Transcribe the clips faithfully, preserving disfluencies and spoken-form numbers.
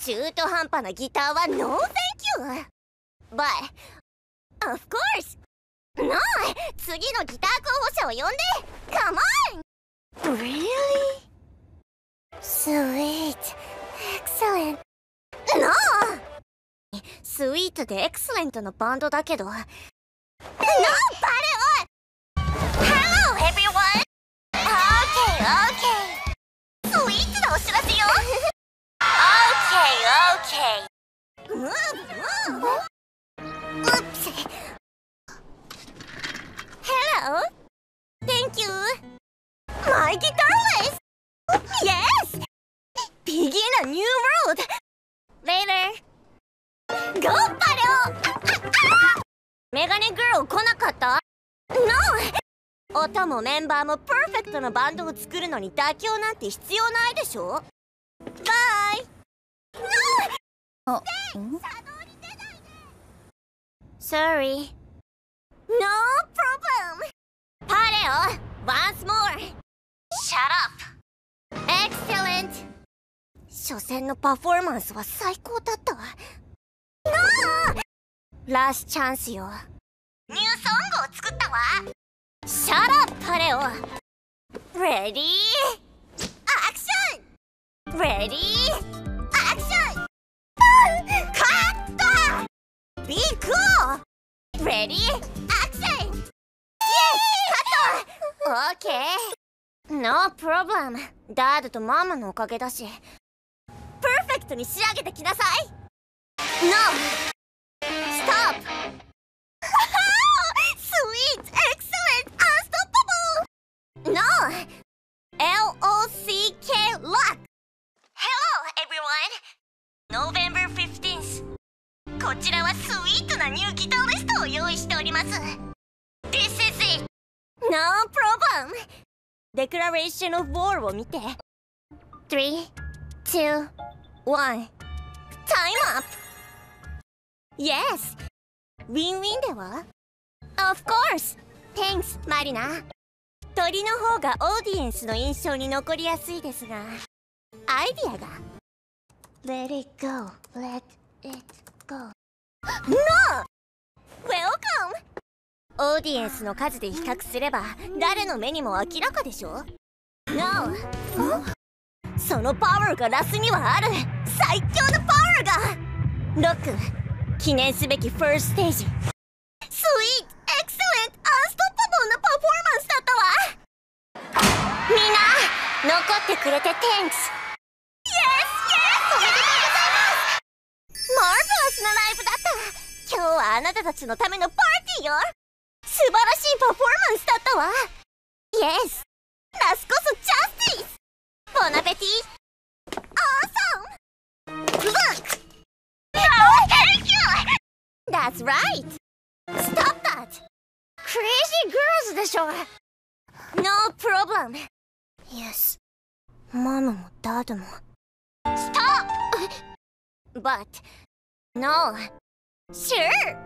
中途半端なギターは No thank you! But, of course! No! 次のギター候補者を呼んで Come on! Really? Sweet. Excellent. No! スイートでエクセレントのバンドだけど No! バレオ Hello everyone! Okay, okay! スイートなお知らせよ Okay, okay! Move, move! Oops! Hello! Thank you! My guitarist! Yes! Begin a new road! Later! Go, バレオ！メガネグロー来なかった？ No! 音もメンバーもパーフェクトなバンドを作るのに妥協なんて必要ないでしょ？バイ！ No! で、作動に出ないで！ Sorry. No problem! パレオ Once more! Shut up! Excellent! 初戦のパフォーマンスは最高だったわ。No! ラストチャンスよ。ニューソングを作ったわ。Shut up, パレオ。Ready? Action! Ready? Action! カット Be cool! Ready? Action! Yes! カット OK! No problem! ダードとママのおかげだし。パーフェクトに仕上げてきなさい。No! Stop! Sweet! Excellent! Unstoppable! No! L O C K Lock! Hello, everyone! November fifteenth! こちらはスイートなニューギタリストを用意しております。This is it! No problem! Declaration of War を見て。three, two, one. Time up! Yes! ウィンウィンでは Of course! Thanks, マリナ。鳥の方がオーディエンスの印象に残りやすいですが、アイディアが Let it go, let it go. No! Welcome! オーディエンスの数で比較すれば誰の目にも明らかでしょ？ No! そのパワーがラスにはある最強のパワーがロック記念すべきファーストステージスイートエクセレントアンストッパブルなパフォーマンスだったわ。みんな残ってくれて Thanks! Yes! Yes! おめでとうございますマーベラスなライブだった今日はあなたたちのためのパーティーよ素晴らしいパフォーマンスだったわ Yes! ラスこそジャスティスボナペティ Awesome! Look! Oh, thank you! That's right! Stop that! Crazy girls でしょ No problem! Yes. ママもダドも Stop! But... No! Sure!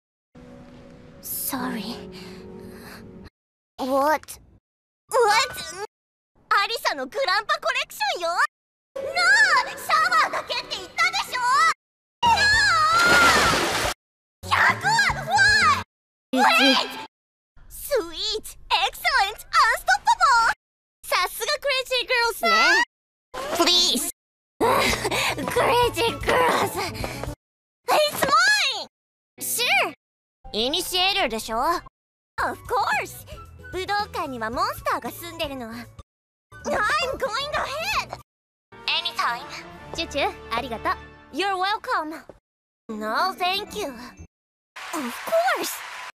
Sorry. What? What? アリサのグランパコレクションよ No! シャワーだけって言ったでしょ No! ひゃくは What? Wait! Sweet! Excellent! Unstoppable! さすがクレイジー girls ね Please! Crazy girls! It's mine! Sure! イニシエールでしょ Of course! 武道館にはモンスターが住んでるの I'm going ahead! Anytime! チュチュありがとう You're welcome! No thank you! Of course!